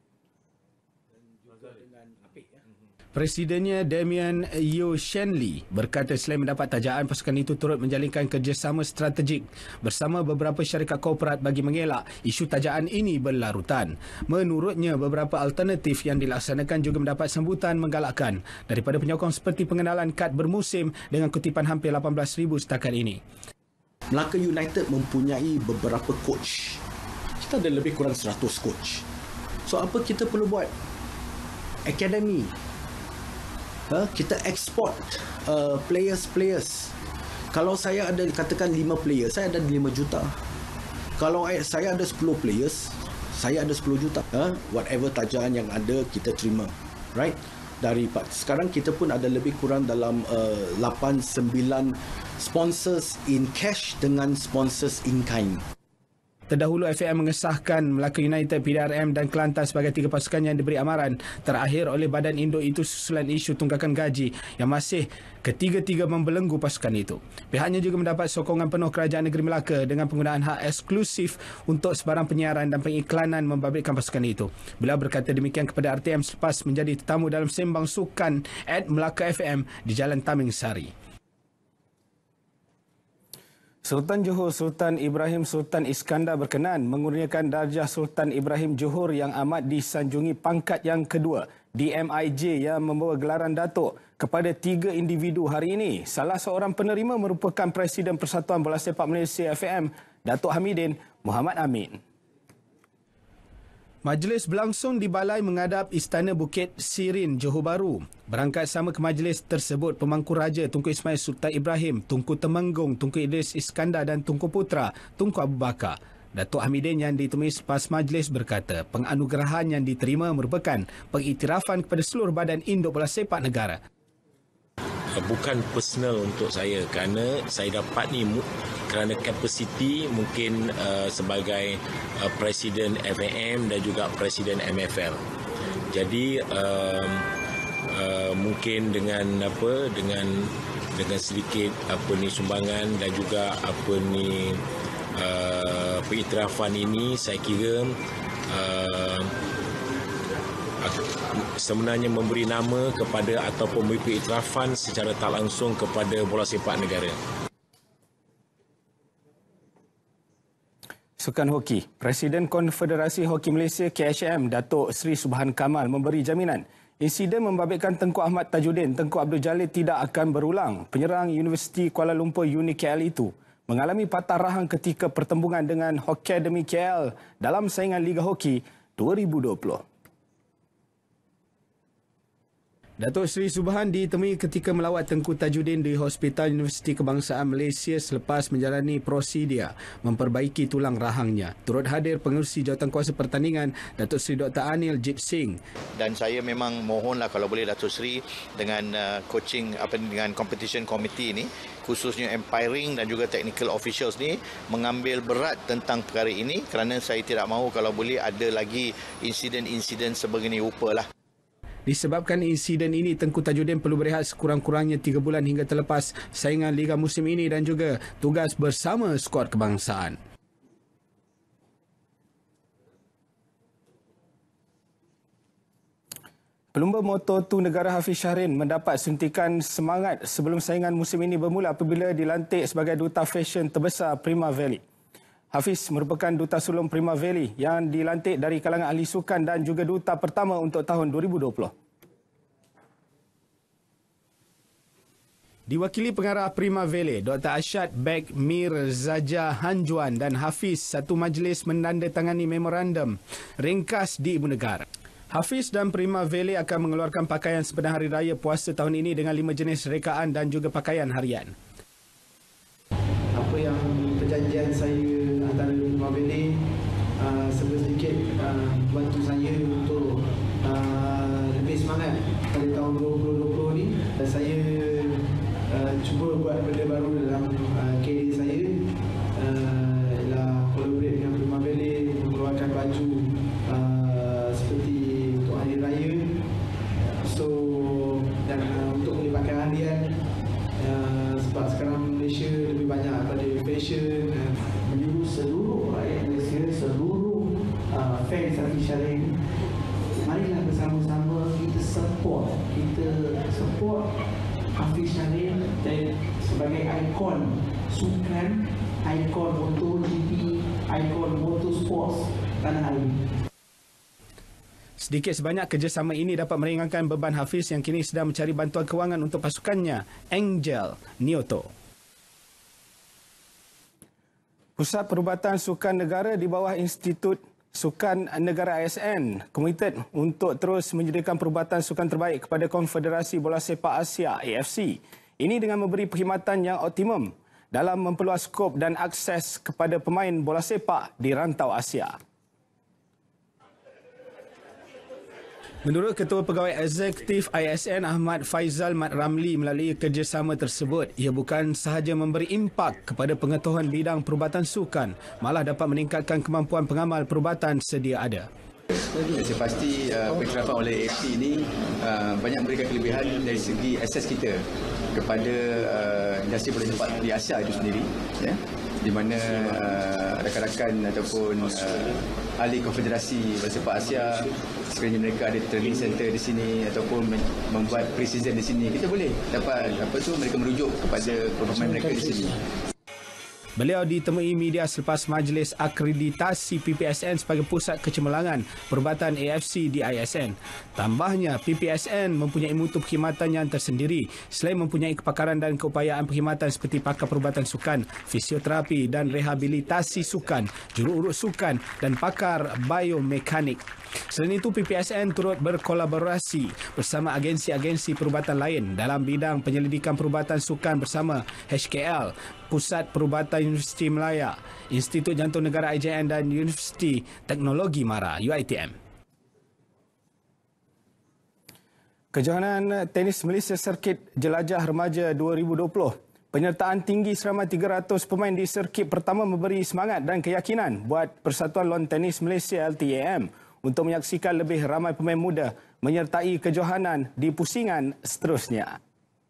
Presidennya Damian Yeo Shenley berkata selain mendapat tajaan, pasukan itu turut menjalinkan kerjasama strategik bersama beberapa syarikat korporat bagi mengelak isu tajaan ini berlarutan. Menurutnya, beberapa alternatif yang dilaksanakan juga mendapat sambutan menggalakkan daripada penyokong seperti pengenalan kad bermusim dengan kutipan hampir lapan belas ribu setakat ini. Melaka United mempunyai beberapa coach. Kita ada lebih kurang seratus coach. So apa kita perlu buat? Akademi. Uh, kita export uh, players-players. Kalau saya ada katakan lima players, saya ada lima juta. Kalau saya ada sepuluh players, saya ada sepuluh juta. Uh, whatever tajaan yang ada kita terima. Right? dari sekarang kita pun ada lebih kurang dalam uh, lapan sembilan sponsors in cash dengan sponsors in kind. Terdahulu F A M mengesahkan Melaka United, P D R M dan Kelantan sebagai tiga pasukan yang diberi amaran terakhir oleh badan induk itu susulan isu tunggakan gaji yang masih ketiga-tiga membelenggu pasukan itu. Pihaknya juga mendapat sokongan penuh Kerajaan Negeri Melaka dengan penggunaan hak eksklusif untuk sebarang penyiaran dan pengiklanan membabitkan pasukan itu. Beliau berkata demikian kepada R T M selepas menjadi tetamu dalam sembang sukan at Melaka F M di Jalan Taming Sari. Sultan Johor Sultan Ibrahim Sultan Iskandar berkenan mengurniakan darjah Sultan Ibrahim Johor yang amat disanjungi pangkat yang kedua D M I J yang membawa gelaran Datuk kepada tiga individu hari ini. Salah seorang penerima merupakan Presiden Persatuan Bola Sepak Malaysia F A M, Datuk Hamidin Muhammad Amin. Majlis berlangsung di Balai Menghadap Istana Bukit Sirin, Johor Bahru. Berangkat sama ke majlis tersebut Pemangku Raja Tunku Ismail Sultan Ibrahim, Tunku Temenggung Tunku Idris Iskandar dan Tunku Putra Tunku Abu Bakar. Datuk Hamidin yang ditemui selepas majlis berkata penganugerahan yang diterima merupakan pengiktirafan kepada seluruh badan induk bola sepak negara. Bukan personal untuk saya kerana saya dapat ni kerana kapasiti mungkin uh, sebagai uh, Presiden F A M dan juga Presiden M F L. Jadi uh, uh, mungkin dengan apa dengan dengan sedikit apa ni sumbangan dan juga apa ni uh, pengiktirafan ini saya kira uh, sebenarnya memberi nama kepada ataupun memberi pengiktirafan secara tak langsung kepada bola sepak negara. Sukan Hoki, Presiden Konfederasi Hoki Malaysia K H M Datuk Seri Subhan Kamal memberi jaminan insiden membabitkan Tengku Ahmad Tajuddin, Tengku Abdul Jalil tidak akan berulang. Penyerang Universiti Kuala Lumpur Uni K L itu mengalami patah rahang ketika pertembungan dengan Hokkaido K L dalam saingan Liga Hoki dua ribu dua puluh. Datuk Seri Subhan ditemui ketika melawat Tengku Tajuddin di Hospital Universiti Kebangsaan Malaysia selepas menjalani prosedur memperbaiki tulang rahangnya. Turut hadir pengerusi Jawatankuasa Pertandingan Datuk Seri Doktor Anil Jip Singh. Dan saya memang mohonlah kalau boleh Datuk Seri dengan uh, coaching apa dengan competition committee ini khususnya umpiring dan juga technical officials ni mengambil berat tentang perkara ini kerana saya tidak mahu kalau boleh ada lagi insiden-insiden sebegini rupa lah. Disebabkan insiden ini, Tengku Tajuddin perlu berehat sekurang-kurangnya tiga bulan hingga terlepas saingan Liga musim ini dan juga tugas bersama skuad kebangsaan. Pelumba Moto dua negara Hafiz Syahrin mendapat suntikan semangat sebelum saingan musim ini bermula apabila dilantik sebagai Duta Fashion terbesar Prima Valley. Hafiz merupakan Duta Sulung Prima Valley yang dilantik dari kalangan ahli sukan dan juga Duta pertama untuk tahun dua ribu dua puluh. Diwakili pengarah Prima Valley, Doktor Ashad Beg Mirzaja Hanjuan dan Hafiz, satu majlis menandatangani memorandum ringkas di Ibu Negara. Hafiz dan Prima Valley akan mengeluarkan pakaian sempena Hari Raya Puasa tahun ini dengan lima jenis rekaan dan juga pakaian harian. Apa yang perjanjian saya antara Prima Valley uh, sedikit uh, bantu saya untuk uh, lebih semangat pada tahun dua ribu dua puluh ni. Dan saya uh, cuba buat benda baru dalam uh, karier saya, uh, ialah collaborate dengan Prima Valley mengeluarkan baju uh, seperti untuk Hari Raya. So dan uh, untuk beli pakaian harian. Uh, sebab sekarang Malaysia lebih banyak pada fashion, uh, menyuruh seluruh rakyat Malaysia, seluruh uh, fans Hafiz Syahrin, marilah bersama-sama kita support, kita support Hafiz Syahrin dan sebagai ikon sukan, ikon MotoGP, ikon motorsport tanah air. Sedikit sebanyak kerjasama ini dapat meringankan beban Hafiz yang kini sedang mencari bantuan kewangan untuk pasukannya, Angel Nyoto. Pusat Perubatan Sukan Negara di bawah Institut Sukan Negara I S N komited untuk terus menyediakan perubatan sukan terbaik kepada Konfederasi Bola Sepak Asia A F C. Ini dengan memberi perkhidmatan yang optimum dalam memperluas skop dan akses kepada pemain bola sepak di rantau Asia. Menurut Ketua Pegawai Eksekutif I S N Ahmad Faizal Mat Ramli, melalui kerjasama tersebut, ia bukan sahaja memberi impak kepada pengetahuan bidang perubatan sukan, malah dapat meningkatkan kemampuan pengamal perubatan sedia ada. Saya pasti uh, pencerapan oleh A F C ini uh, banyak memberikan kelebihan dari segi akses kita kepada uh, industri bola sepak di Asia itu sendiri, ya, di mana uh, rakan-rakan ataupun uh, ahli konfederasi bola sepak Asia, sekiranya mereka ada training center di sini ataupun membuat pre-season di sini, kita boleh dapat apa tu mereka merujuk kepada pemain mereka di sini. Beliau ditemui media selepas majlis akreditasi P P S N sebagai pusat kecemerlangan perubatan A F C di I S N. Tambahnya, P P S N mempunyai mutu perkhidmatan yang tersendiri selain mempunyai kepakaran dan keupayaan perkhidmatan seperti pakar perubatan sukan, fisioterapi dan rehabilitasi sukan, jururut sukan dan pakar biomekanik. Selain itu, P P S N turut berkolaborasi bersama agensi-agensi perubatan lain dalam bidang penyelidikan perubatan sukan bersama H K L, Pusat Perubatan Universiti Melaya, Institut Jantung Negara I J N dan Universiti Teknologi Mara U I T M. Kejohanan Tenis Malaysia Sirkit Jelajah Remaja dua ribu dua puluh. Penyertaan tinggi selama tiga ratus pemain di sirkit pertama memberi semangat dan keyakinan buat Persatuan Lawn Tenis Malaysia L T A M untuk menyaksikan lebih ramai pemain muda menyertai kejohanan di pusingan seterusnya.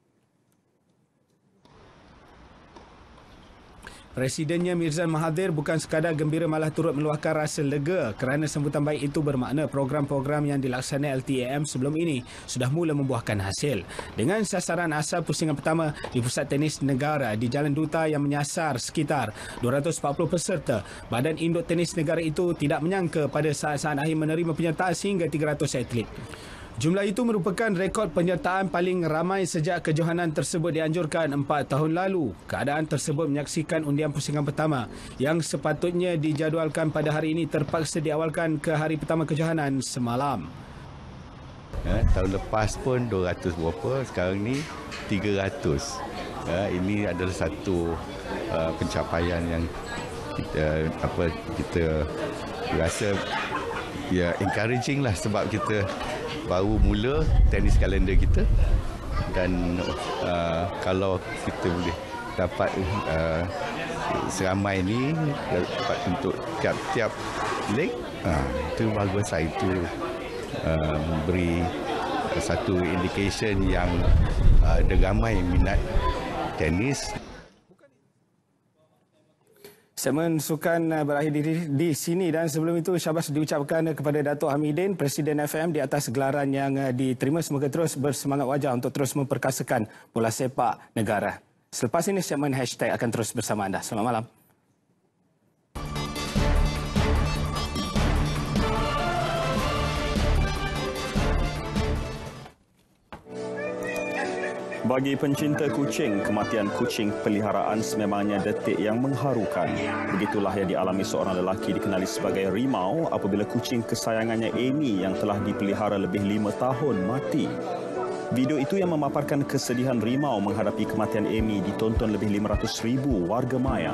Presidennya Mirzan Mahathir bukan sekadar gembira, malah turut meluahkan rasa lega kerana sambutan baik itu bermakna program-program yang dilaksanakan L T A M sebelum ini sudah mula membuahkan hasil. Dengan sasaran asal pusingan pertama di Pusat Tenis Negara di Jalan Duta yang menyasar sekitar dua ratus empat puluh peserta, Badan Induk Tenis Negara itu tidak menyangka pada saat-saat akhir menerima penyertaan sehingga tiga ratus atlet. Jumlah itu merupakan rekod penyertaan paling ramai sejak kejohanan tersebut dianjurkan empat tahun lalu. Keadaan tersebut menyaksikan undian pusingan pertama yang sepatutnya dijadualkan pada hari ini terpaksa diawalkan ke hari pertama kejohanan semalam. Ya, tahun lepas pun dua ratus berapa, sekarang ni tiga ratus. Ya, ini adalah satu uh, pencapaian yang kita apa kita rasa ya encouraging lah, sebab kita baru mula tenis kalender kita, dan uh, kalau kita boleh dapat uh, seramai ini dapat untuk tiap-tiap leg, uh, itu bagus lah. Itu uh, memberi satu indication yang uh, ada ramai minat tenis. Segmen sukan berakhir di, di sini, dan sebelum itu syabas diucapkan kepada Datuk Hamidin, Presiden F M, di atas gelaran yang diterima. Semoga terus bersemangat wajah untuk terus memperkasakan bola sepak negara. Selepas ini segmen hashtag akan terus bersama anda. Selamat malam. Bagi pencinta kucing, kematian kucing peliharaan sememangnya detik yang mengharukan. Begitulah yang dialami seorang lelaki dikenali sebagai Rimau apabila kucing kesayangannya Amy yang telah dipelihara lebih lima tahun mati. Video itu yang memaparkan kesedihan Rimau menghadapi kematian Amy ditonton lebih lima ratus ribu warga maya.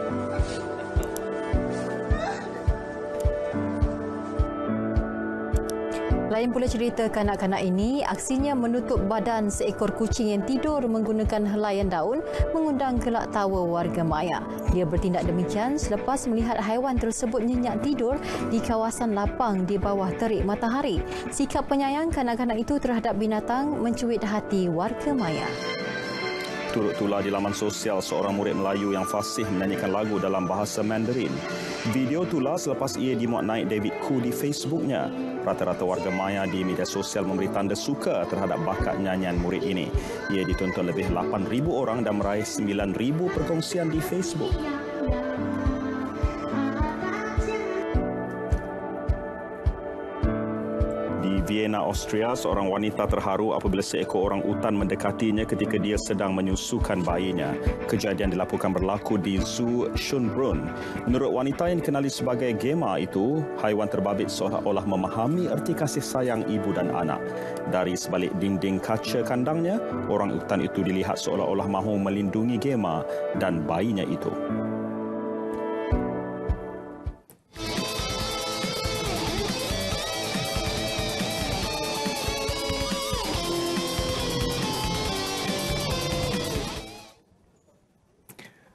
Lain pula cerita kanak-kanak ini, aksinya menutup badan seekor kucing yang tidur menggunakan helaian daun mengundang gelak tawa warga maya. Dia bertindak demikian selepas melihat haiwan tersebut nyenyak tidur di kawasan lapang di bawah terik matahari. Sikap penyayang kanak-kanak itu terhadap binatang mencuit hati warga maya. Turut tular di laman sosial seorang murid Melayu yang fasih menyanyikan lagu dalam bahasa Mandarin. Video tular selepas ia dimuat naik David Khoo di Facebooknya. Rata-rata warga maya di media sosial memberi tanda suka terhadap bakat nyanyian murid ini. Ia ditonton lebih lapan ribu orang dan meraih sembilan ribu perkongsian di Facebook. Vienna, Austria, seorang wanita terharu apabila seekor orang utan mendekatinya ketika dia sedang menyusukan bayinya. Kejadian dilaporkan berlaku di Zoo Schönbrunn. Menurut wanita yang dikenali sebagai Gemma itu, haiwan terbabit seolah-olah memahami erti kasih sayang ibu dan anak. Dari sebalik dinding kaca kandangnya, orang utan itu dilihat seolah-olah mahu melindungi Gemma dan bayinya itu.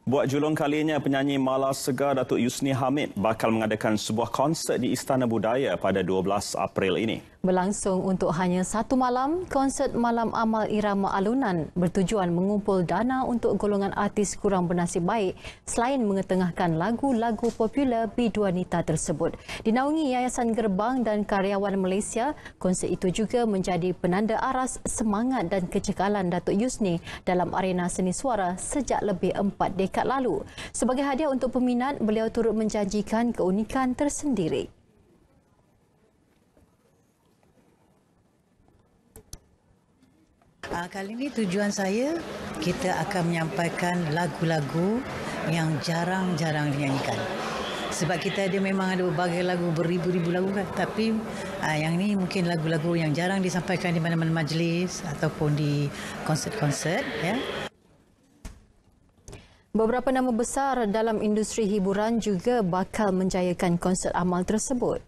Buat julung kalinya, penyanyi Mala Segar Datuk Yusni Hamid bakal mengadakan sebuah konsert di Istana Budaya pada dua belas April ini. Berlangsung untuk hanya satu malam, konsert Malam Amal Irama Alunan bertujuan mengumpul dana untuk golongan artis kurang bernasib baik selain mengetengahkan lagu-lagu popular biduanita tersebut. Dinaungi Yayasan Gerbang dan Karyawan Malaysia, konsert itu juga menjadi penanda aras semangat dan kecekalan Datuk Yusni dalam arena seni suara sejak lebih empat dekad lalu. Sebagai hadiah untuk peminat, beliau turut menjanjikan keunikan tersendiri. Uh, kali ini tujuan saya, kita akan menyampaikan lagu-lagu yang jarang-jarang dinyanyikan. Sebab kita ada memang ada berbagai lagu, beribu-ribu lagu kan. Tapi uh, yang ni mungkin lagu-lagu yang jarang disampaikan di mana-mana majlis ataupun di konsert-konsert. Ya. Beberapa nama besar dalam industri hiburan juga bakal menjayakan konsert amal tersebut.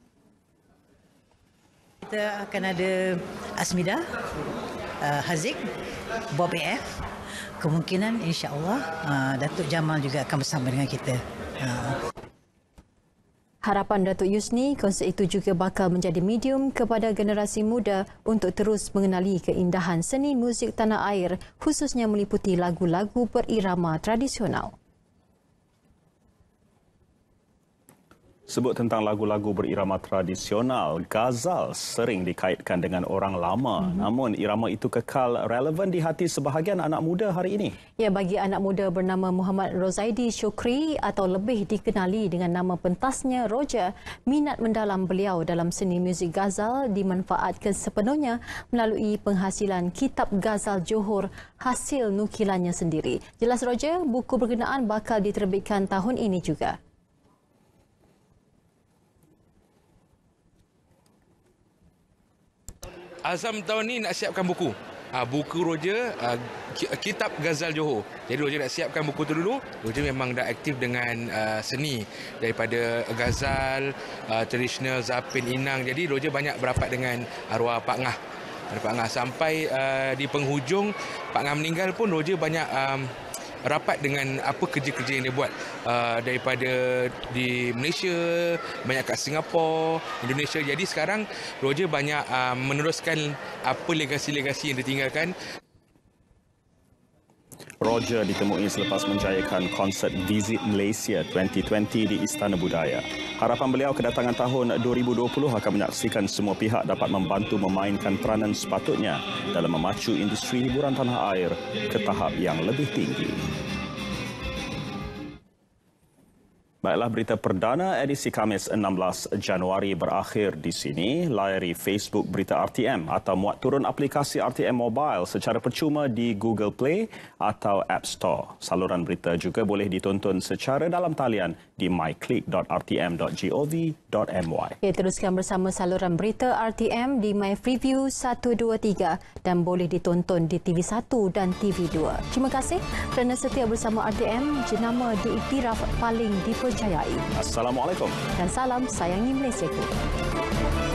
Kita akan ada Asmida, uh, Haziq, Bob A F. Kemungkinan insya-Allah uh, Datuk Jamal juga akan bersama dengan kita. Uh. Harapan Datuk Yusni, konsert itu juga bakal menjadi medium kepada generasi muda untuk terus mengenali keindahan seni muzik tanah air, khususnya meliputi lagu-lagu berirama tradisional. Sebut tentang lagu-lagu berirama tradisional, ghazal sering dikaitkan dengan orang lama. Mm-hmm. Namun irama itu kekal relevan di hati sebahagian anak muda hari ini. Ya, bagi anak muda bernama Muhammad Rozaidi Syukri atau lebih dikenali dengan nama pentasnya Roger, minat mendalam beliau dalam seni muzik ghazal dimanfaatkan sepenuhnya melalui penghasilan kitab ghazal Johor hasil nukilannya sendiri. Jelas Roger, buku berkenaan bakal diterbitkan tahun ini juga. Azam tahun ni nak siapkan buku. Ha, buku Roger, uh, kitab Ghazal Johor. Jadi Roger nak siapkan buku tu dulu. Roger memang dah aktif dengan uh, seni daripada ghazal, uh, tradisional, zapin, inang. Jadi Roger banyak berapat dengan arwah Pak Ngah. Pak Ngah sampai uh, di penghujung Pak Ngah meninggal pun Roger banyak um, rapat dengan apa kerja-kerja yang dia buat uh, daripada di Malaysia, banyak kat Singapura, Indonesia. Jadi sekarang Roger banyak uh, meneruskan apa legasi-legasi yang ditinggalkan. Roger ditemui selepas menjayakan konsert Visit Malaysia dua ribu dua puluh di Istana Budaya. Harapan beliau kedatangan tahun dua ribu dua puluh akan menyaksikan semua pihak dapat membantu memainkan peranan sepatutnya dalam memacu industri hiburan tanah air ke tahap yang lebih tinggi. Baiklah, berita perdana edisi Khamis enam belas Januari berakhir di sini. Layari Facebook Berita R T M atau muat turun aplikasi R T M Mobile secara percuma di Google Play atau App Store. Saluran berita juga boleh ditonton secara dalam talian di my click dot r t m dot gov dot my. Ya, teruskan bersama saluran berita R T M di My Freeview satu dua tiga dan boleh ditonton di T V satu dan T V dua. Terima kasih kerana setia bersama R T M, jenama diiktiraf paling dipercayai. Assalamualaikum. Dan salam sayangi Malaysia ku.